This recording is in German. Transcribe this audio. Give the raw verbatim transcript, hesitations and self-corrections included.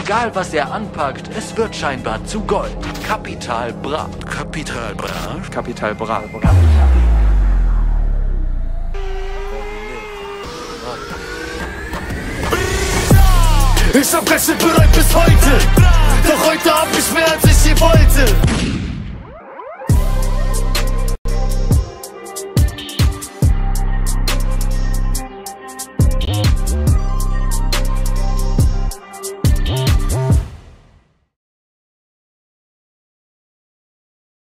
Egal was er anpackt, es wird scheinbar zu Gold. Capital Bra. Capital Bra? Capital Bra. Ich hab kein Shit bereut bis heute. Doch heute hab ich mehr als ich je wollte.